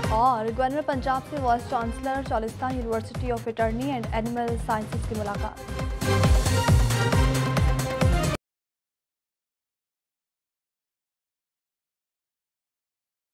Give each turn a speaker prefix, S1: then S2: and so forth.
S1: और गवर्नर पंजाब से vice chancellor Cholistan university of veterinary and animal sciences की मुलाकात।